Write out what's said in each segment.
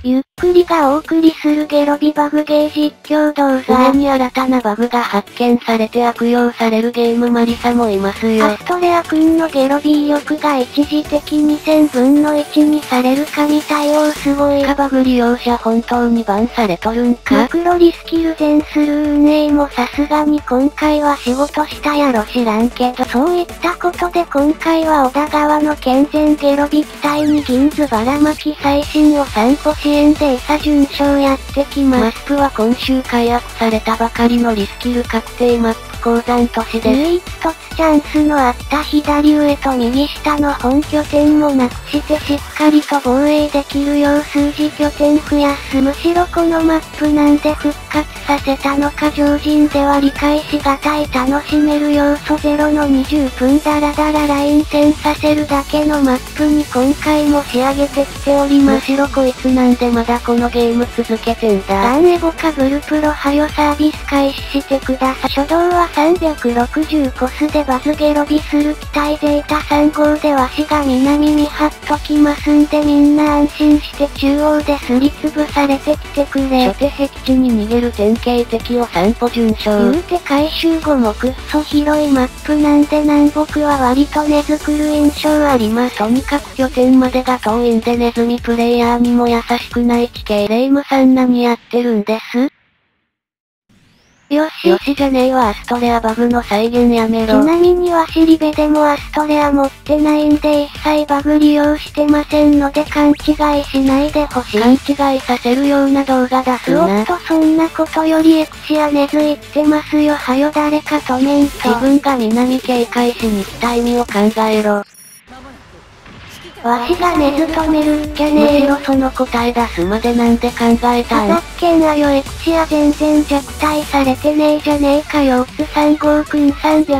ゆっくりがお送りするゲロビバグゲー実況動画。 常に新たなバグが発見されて悪用されるゲームマリサもいますよ。 アストレア君のゲロビー力が一時的に1000分の1にされる神対応すごい。 カバグ利用者本当にバンされとるんか。 マクロリスキル全スルー運営もさすがに今回は仕事したやろ知らんけど。そういったことで今回は小田川の健全ゲロビ機体に銀ズばらまき最新を散歩支援で餌順調やってきます。 マップは今週解約されたばかりのリスキル確定マップ鉱山都市です。 唯一突チャンスのあった左上と右下の本拠点もなくしてしっかりと防衛できるよう数字拠点増やす。むしろこのマップなんで復活させたのか常人では理解しがたい楽しめる要素ゼロの20分ダラダラライン線させるだけのマップに今回も仕上げてきております。 むしろこいつなんでまだこのゲーム続けてんだ。 ダンエボかブルプロはよサービス開始してください。初動は360コスでバズゲロビする機体ゼータ3号でわしが南見張っときますんでみんな安心して中央ですりつぶされてきてくれ。 初手僻地に逃げる典型的を散歩順調。 言うて回収後もくっそ広いマップなんで南北は割と根付くる印象あります。 とにかく拠点までが遠いんでネズミプレイヤーにも優しくない地形。レイムさん何やってるんです？ よしじゃねえわアストレアバグの再現やめろ。 ちなみにわしリベでもアストレア持ってないんで一切バグ利用してませんので勘違いしないでほしい。 勘違いさせるような動画出すな。 おっとそんなことよりエクシア根付いってますよ。はよ誰か止めんと。 自分が南警戒しに来た意味を考えろ。 わしが根津止めるんじゃねえよ。 むしろその答え出すまでなんで考えたん？ さっけんあよエクシア全然弱体されてねえじゃねえかよ。つ3号くん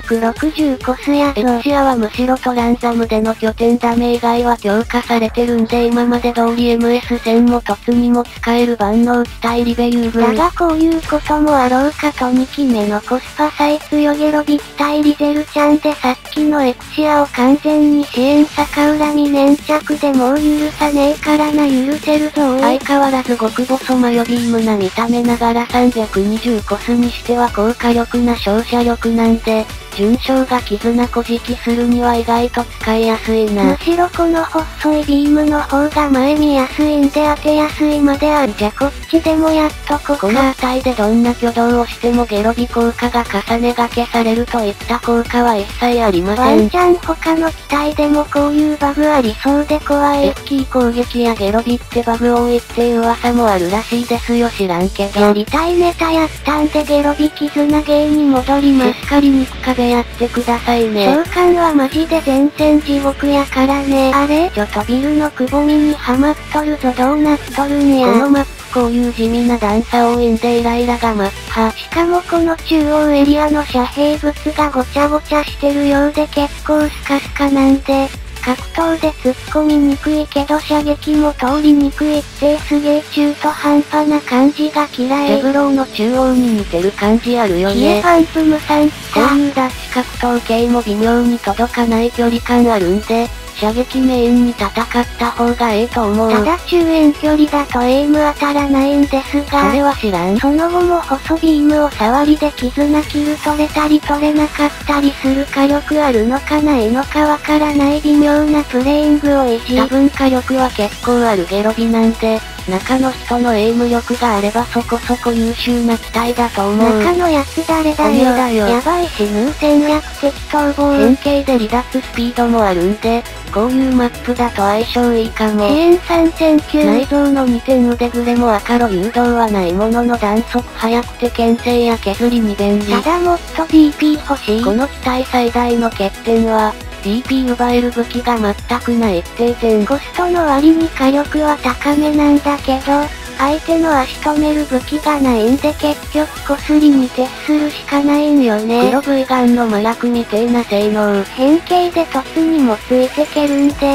360コスやぞ。 エクシアはむしろトランザムでの拠点ダメ以外は強化されてるんで今まで通り MS 戦も突にも使える万能機体リベ UV。 だがこういうこともあろうかと2機目のコスパ最強ゲロビ機体リゼルちゃんでさっきのエクシアを完全に支援逆恨み粘着でもう許さねえからな許せるぞ。 相変わらず極細マヨビームな見た目ながら320コスにしては高火力な照射力なんで、順小が絆こじきするには意外と使いやすいな。 むしろこの細いビームの方が前見やすいんで当てやすいまであんじゃこっちでもやっとこか。 この機体でどんな挙動をしてもゲロビ効果が重ねがけされるといった効果は一切ありません。 ワンチャン他の機体でもこういうバグありそうで怖い。 F キー攻撃やゲロビってバグ多いっていう噂もあるらしいですよ知らんけど。 やりたいネタやったんでゲロビ絆ゲーに戻ります。 しっかり肉壁やってくださいね。 召喚はマジで全然地獄やからね。あれビルのくぼみにはまっとるぞどうなっとるんや。 このマップこういう地味な段差多いんでイライラがマッハ。 しかもこの中央エリアの遮蔽物がごちゃごちゃしてるようで結構スカスカなんで、格闘で突っ込みにくいけど射撃も通りにくいってすげえ中途半端な感じが嫌い。 ゼブローの中央に似てる感じあるよね。 ヒエファンプムさん来た。 こういうダッシュ格闘系も微妙に届かない距離感あるんで、射撃メインに戦った方がええと思う。 ただ中遠距離だとエイム当たらないんですが、 それは知らん。 その後も細ビームを触りで絆キル取れたり取れなかったりする火力あるのかないのかわからない微妙なプレイングを維持。 多分火力は結構あるゲロビなんで、中の人のエイム力があればそこそこ優秀な機体だと思う。 中のやつ誰だよ。やばいしヌー戦略的逃亡。 変形で離脱スピードもあるんで、こういうマップだと相性いいかも。 支援参戦級。 内蔵の2点腕グレも赤ロ誘導はないものの弾速速くて牽制や削りに便利。 ただもっと DP 欲しい。 この機体最大の欠点は、DP 奪える武器が全くない一定点。 コストの割に火力は高めなんだけど、相手の足止める武器がないんで結局こすりに徹するしかないんよね。 黒 V ガンの麻薬みてえな性能。 変形で突にもついてけるんで、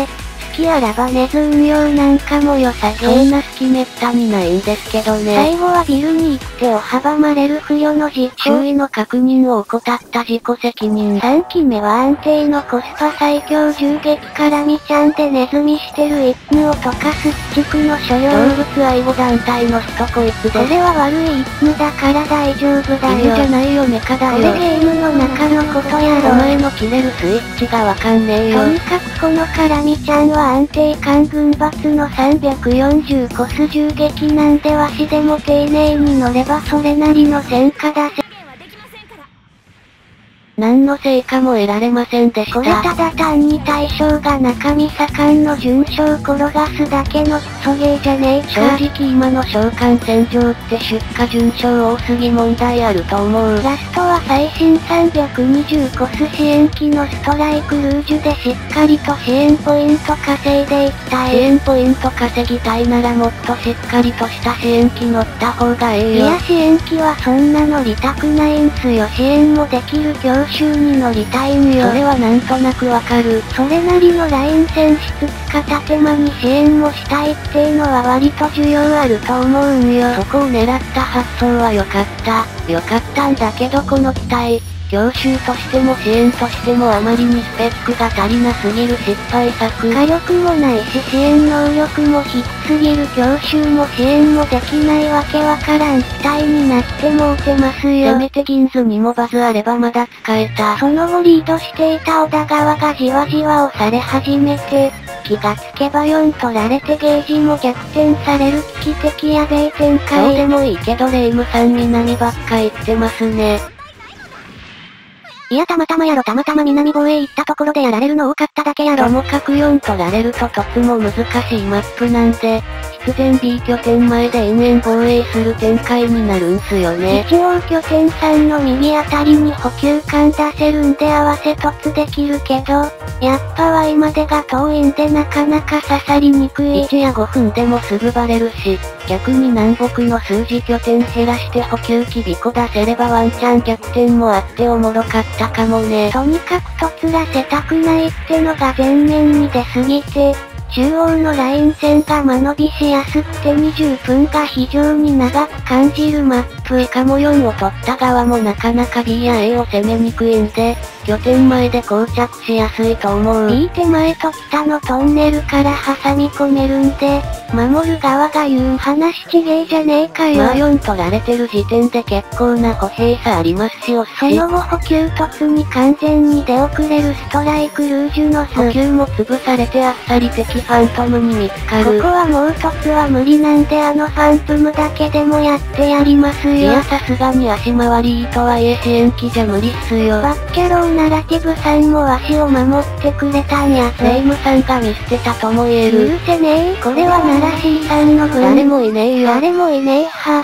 きあらば根津運用なんかも良さげ。 そんな隙めったにないんですけどね。 最後はビルに行く手を阻まれる不慮の事故。 周囲の確認を怠った自己責任。 3機目は安定のコスパ最強銃撃からみちゃんでネズミしてる一務を溶かす地区の所用。 動物愛護団体の人こいつです。 これは悪い一務だから大丈夫だよ。 犬じゃないよメカだよ。 これゲームの中のことやろ。 お前の切れるスイッチがわかんねえよ。 とにかくこのカラミちゃんは安定感群抜の340コス銃撃なんでわしでも丁寧に乗ればそれなりの戦果出せ。 何の成果も得られませんでした。 これただ単に対象が中身盛んの巡将転がすだけのクソゲーじゃねえか。 正直今の召喚戦場って出荷巡将多すぎ問題あると思う。 ラストは最新320コス支援機のストライクルージュでしっかりと支援ポイント稼いでいきたい。 支援ポイント稼ぎたいならもっとしっかりとした支援機乗った方がええよ。 いや支援機はそんな乗りたくないんすよ。支援もできる教習に乗りたいんよ。 それはなんとなくわかる。 それなりのライン選出片手間に支援もしたいっていうのは割と需要あると思うんよ。 そこを狙った発想は良かった。良かったんだけどこの機体、教習としても支援としてもあまりにスペックが足りなすぎる失敗作。 火力もないし支援能力も低すぎる。教習も支援もできないわけわからん機体になってもうてますよ。 せめて銀図にもバズあればまだ使えた。 その後リードしていた小田川がじわじわ押され始めて、気がつけば4取られてゲージも逆転される危機的やべえ展開。 そうでもいいけどレイムさん南ばっか行ってますね。 いやたまたまやろ。たまたま南防衛行ったところでやられるの多かっただけやろ。 ともかく4取られるととつも難しいマップなんで、必然 B 拠点前で延々防衛する展開になるんすよね。 一応拠点3の右あたりに補給艦出せるんで合わせ突できるけど、やっぱ Y までが遠いんでなかなか刺さりにくい。 1や5分でもすぐバレるし、逆に南北の数字拠点減らして補給機尾行出せればワンチャン逆転もあっておもろかったかもね。 とにかくとつらせたくないってのが前面に出すぎて、中央のライン線が間延びしやすくて20分が非常に長く感じるマップ。 しかも4を取った側もなかなか B や A を攻めにくいんで、拠点前で膠着しやすいと思う。 B 手前と北のトンネルから挟み込めるんで、守る側が言う話ちげえじゃねえかよ。 まあ4取られてる時点で結構な歩兵差ありますしその後補給突に完全に出遅れるストライクルージュの補給も潰されてあっさり敵ファントムに見つかる。 ここはもう突は無理なんでファントムだけでもやってやりますよ。 いやさすがに足回りいいとはいえ支援機じゃ無理っすよ。 バッキャローナラティブさんも足を守ってくれたんやぜ。 レイムさんが見捨てたとも言える。 許せねえ。これはナラシーさんの分。 誰もいねえよ。 誰もいねえは。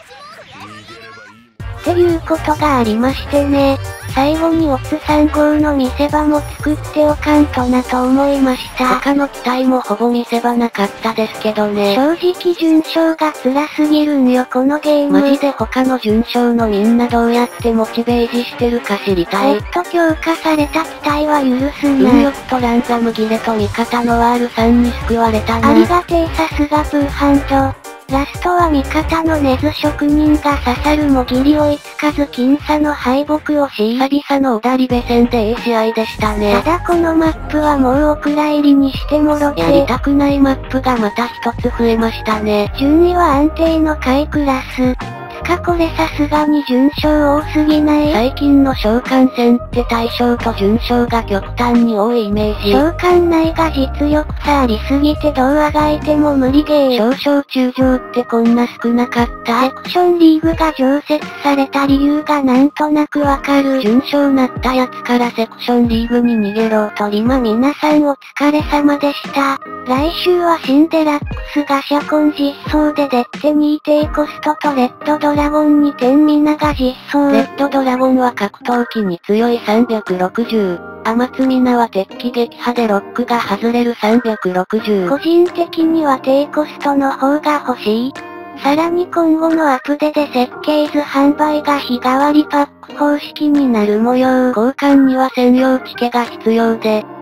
っていうことがありましてね。最後にオツ3号の見せ場も作っておかんとなと思いました。 他の機体もほぼ見せ場なかったですけどね。 正直順将が辛すぎるんよこのゲーム。 マジで他の順将のみんなどうやってモチベージしてるか知りたい。 もっと強化された機体は許すな。 運よくとランザムギレと味方の R3 に救われたな。 ありがてえさすがプーハンド。ラストは味方の根津職人が刺さるもギリ追いつかず僅差の敗北をし、 久々の小田リベ戦でいい試合でしたね。 ただこのマップはもうお蔵入りにしてもろて。 やりたくないマップがまた一つ増えましたね。 順位は安定の下位クラス。これさすがに順将多すぎない？ 最近の召喚戦って大将と順将が極端に多いイメージ。 召喚内が実力差ありすぎてどうあがいても無理ゲー。 少々中将ってこんな少なかった？ セクションリーグが常設された理由がなんとなくわかる。 順将なったやつからセクションリーグに逃げろ。 とりま皆さんお疲れ様でした。来週はシンデラックスがシャコン実装で出って2低コストとレッドドラゴン2点ミナが実装。 レッドドラゴンは格闘機に強い360。天津ミナは鉄器撃破でロックが外れる360。 個人的には低コストの方が欲しい。さらに今後のアップデで設計図販売が日替わりパック方式になる模様。 交換には専用チケが必要で、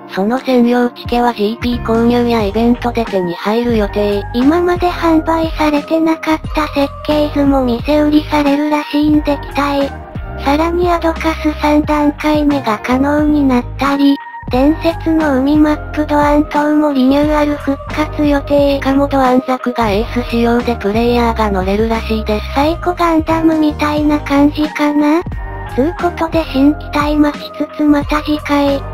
その専用チケは GP 購入やイベントで手に入る予定。 今まで販売されてなかった設計図も店売りされるらしいんで期待。さらにアドカス3段階目が可能になったり、伝説の海マップドアン島もリニューアル復活予定。 しかもドアンザクがエース仕様でプレイヤーが乗れるらしいです。 サイコガンダムみたいな感じかな？つうことで新機体待ちつつまた次回。